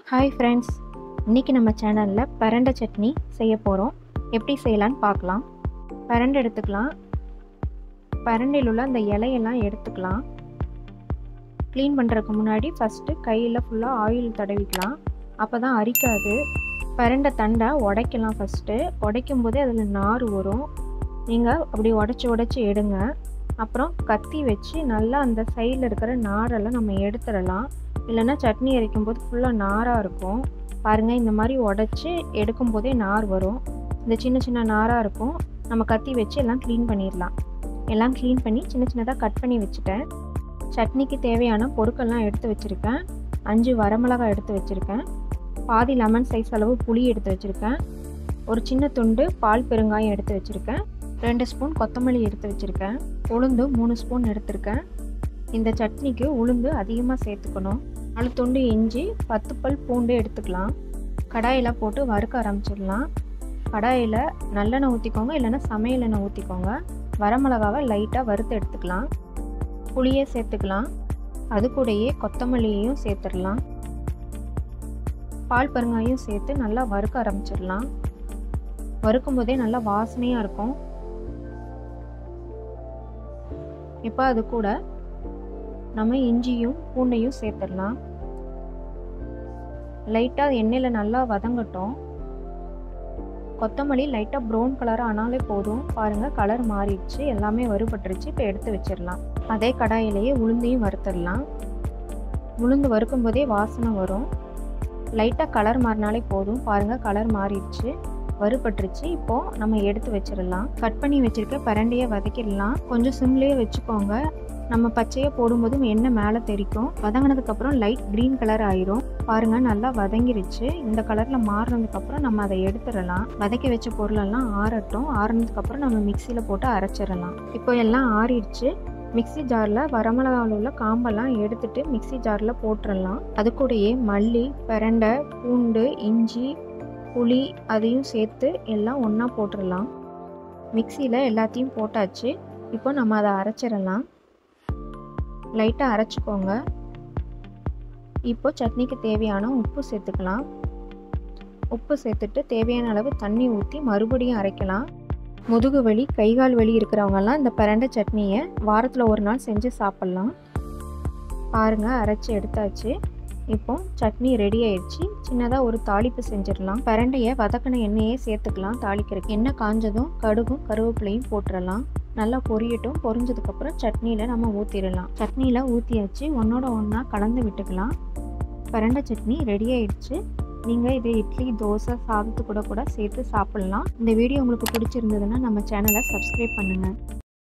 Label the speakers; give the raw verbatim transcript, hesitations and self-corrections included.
Speaker 1: Hi friends, இன்றைக்கி நம்ம சேனலில் பரண்டை சட்னி செய்ய போகிறோம். எப்படி செய்யலான்னு பார்க்கலாம். பரண்டை எடுத்துக்கலாம். பரண்டையில் உள்ள அந்த இலையெல்லாம் எடுத்துக்கலாம். க்ளீன் பண்ணுறதுக்கு முன்னாடி ஃபஸ்ட்டு கையில் ஃபுல்லாக ஆயில் தடவிக்கலாம். அப்போ தான் அரிக்காது. பரண்டை தண்டை உடைக்கலாம். ஃபஸ்ட்டு உடைக்கும் போதே அதில் நார் வரும். நீங்கள் அப்படி உடச்சி உடச்சி எடுங்க. அப்புறம் கத்தி வச்சு நல்லா அந்த சைடில் இருக்கிற நாரெல்லாம் நம்ம எடுத்துடலாம். இல்லைன்னா சட்னி அரைக்கும் போது ஃபுல்லாக நாராக இருக்கும். பாருங்கள், இந்த மாதிரி உடச்சி எடுக்கும் போதே நார் வரும். இந்த சின்ன சின்ன நாராக இருக்கும். நம்ம கத்தி வச்சு எல்லாம் க்ளீன் பண்ணிடலாம். எல்லாம் க்ளீன் பண்ணி சின்ன சின்னதாக கட் பண்ணி வச்சுட்டேன். சட்னிக்கு தேவையான பொருட்கள்லாம் எடுத்து வச்சுருக்கேன். அஞ்சு வரமிளகாய் எடுத்து வச்சுருக்கேன். பாதி லெமன் சைஸ் அளவு புளி எடுத்து வச்சுருக்கேன். ஒரு சின்ன துண்டு பால் பெருங்காயம் எடுத்து வச்சுருக்கேன். ரெண்டு ஸ்பூன் கொத்தமல்லி எடுத்து வச்சுருக்கேன். உளுந்து மூணு ஸ்பூன் எடுத்திருக்கேன். இந்த சட்னிக்கு உளுந்து அதிகமாக சேர்த்துக்கணும். நாலு துண்டு இஞ்சி, பத்து பல் பூண்டு எடுத்துக்கலாம். கடாயில் போட்டு வறுக்க ஆரம்பிச்சிடலாம். கடாயில் நல்லெண்ணெய் ஊற்றிக்கோங்க, இல்லைன்னா சமையல் எண்ணெய் ஊற்றிக்கோங்க. வரமிளகாவை லைட்டாக வறுத்து எடுத்துக்கலாம். புளியை சேர்த்துக்கலாம். அது கூடயே கொத்தமல்லியையும் சேர்த்துடலாம். பால் பெருங்காயம் சேர்த்து நல்லா வறுக்க ஆரம்பிச்சிடலாம். வறுக்கும் போதே நல்லா வாசனையாக இருக்கும். இப்போ அது கூட நம்ம இஞ்சியும் பூண்டையும் சேர்த்துடலாம். லைட்டாக எண்ணெயில் நல்லா வதங்கட்டும். கொத்தமல்லி லைட்டாக ப்ரௌன் கலர் ஆனாலே போதும். பாருங்கள், கலர் மாறிடுச்சு, எல்லாமே வறுபட்டுருச்சு. இப்போ எடுத்து வச்சிடலாம். அதே கடாயிலேயே உளுந்தையும் வறுத்துடலாம். உளுந்து வறுக்கும் போதே வாசனை வரும். லைட்டாக கலர் மாறினாலே போதும். பாருங்கள், கலர் மாறிடுச்சு, வறுபட்டுருச்சு. இப்போது நம்ம எடுத்து வச்சிடலாம். கட் பண்ணி வச்சுருக்க பரண்டையை வதக்கிடலாம். கொஞ்சம் சிம்லேயே வச்சுக்கோங்க. நம்ம பச்சையை போடும்போதும் எண்ணெய் மேலே தெரிக்கும். வதங்கினதுக்கப்புறம் லைட் க்ரீன் கலர் ஆயிரும். பாருங்கள், நல்லா வதங்கிருச்சு. இந்த கலரில் மாறினதுக்கப்புறம் நம்ம அதை எடுத்துடலாம். வதக்கி வச்ச பொருளெல்லாம் ஆறட்டும். ஆறினதுக்கப்புறம் நம்ம மிக்சியில் போட்டு அரைச்சிடலாம். இப்போ எல்லாம் ஆறிடுச்சு. மிக்சி ஜாரில் வரமிளகாவில் உள்ள காம்பெல்லாம் எடுத்துட்டு மிக்சி ஜாரில் போட்டுடலாம். அது கூடயே மல்லி, பரண்டை, பூண்டு, இஞ்சி, புளி அதையும் சேர்த்து எல்லாம் ஒன்றா போட்டுடலாம். மிக்சியில் எல்லாத்தையும் போட்டாச்சு. இப்போ நம்ம அதை அரைச்சிடலாம். லைட்டாக அரைச்சிக்கோங்க. இப்போ சட்னிக்கு தேவையான உப்பு சேர்த்துக்கலாம். உப்பு சேர்த்துட்டு தேவையான அளவு தண்ணி ஊற்றி மறுபடியும் அரைக்கலாம். முதுகு வலி, கைகால் வலி இருக்கிறவங்கெல்லாம் இந்த பரண்டை சட்னியை வாரத்தில் ஒரு நாள் செஞ்சு சாப்பிட்லாம். பாருங்கள், அரைச்சி எடுத்தாச்சு. இப்போ சட்னி ரெடி ஆயிடுச்சு. சின்னதாக ஒரு தாளிப்பு செஞ்சிடலாம். பரண்டையை வதக்கின எண்ணெயே சேர்த்துக்கலாம். தாளிக்கிறதுக்கு எண்ணெய் காஞ்சதும் கடுகும் கருவேப்பிலையும் போட்டுடலாம். நல்லா பொரியட்டும். பொரிஞ்சதுக்கப்புறம் சட்னியில் நம்ம ஊற்றிடலாம். சட்னியில் ஊற்றியாச்சு. ஒன்றோட ஒன்றா கலந்து விட்டுக்கலாம். பரண்டை சட்னி ரெடி ஆயிடுச்சு. நீங்கள் இதை இட்லி, தோசை, சாதத்து கூட கூட சேர்த்து சாப்பிட்லாம். இந்த வீடியோ உங்களுக்கு பிடிச்சிருந்ததுன்னா நம்ம சேனலை சப்ஸ்கிரைப் பண்ணுங்கள்.